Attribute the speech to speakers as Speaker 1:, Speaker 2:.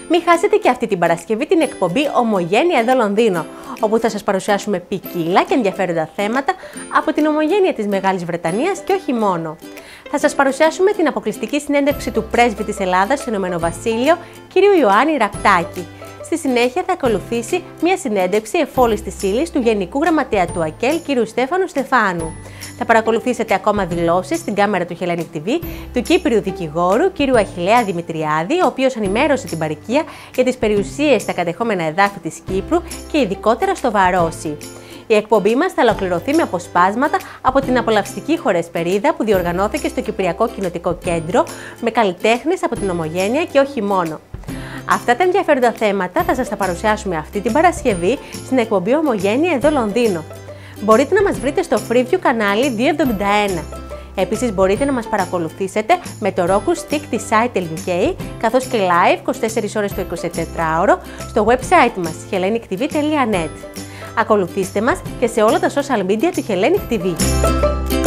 Speaker 1: Μην χάσετε και αυτή την Παρασκευή την εκπομπή Ομογένεια εδώ Λονδίνο, όπου θα σας παρουσιάσουμε ποικίλα και ενδιαφέροντα θέματα από την ομογένεια της Μεγάλης Βρετανίας και όχι μόνο. Θα σας παρουσιάσουμε την αποκλειστική συνέντευξη του πρέσβη της Ελλάδας στο Ηνωμένο Βασίλειο, κ. Ιωάννη Ραπτάκη. Στη συνέχεια θα ακολουθήσει μια συνέντευξη εφόλης της ύλης του Γενικού Γραμματέα του ΑΚΕΛ, κ. Στέφανου Στεφάνου. Θα παρακολουθήσετε ακόμα δηλώσεις στην κάμερα του Hellenic TV του Κύπριου δικηγόρου κ. Αχιλλέα Δημητριάδη, ο οποίος ενημέρωσε την παροικία για τις περιουσίες στα κατεχόμενα εδάφη της Κύπρου και ειδικότερα στο Βαρόσι. Η εκπομπή μας θα ολοκληρωθεί με αποσπάσματα από την απολαυστική χορεσπερίδα που διοργανώθηκε στο Κυπριακό Κοινοτικό Κέντρο με καλλιτέχνες από την ομογένεια και όχι μόνο. Αυτά τα ενδιαφέροντα θέματα θα σας τα παρουσιάσουμε αυτή την Παρασκευή στην εκπομπή Ομογένεια εδώ Λονδίνο. Μπορείτε να μας βρείτε στο Freeview κανάλι 271. Επίσης μπορείτε να μας παρακολουθήσετε με το Roku Stick της Itel UK, καθώς και live 24 ώρες το 24ωρο στο website μας hellenictv.net. Ακολουθήστε μας και σε όλα τα social media του Hellenic TV.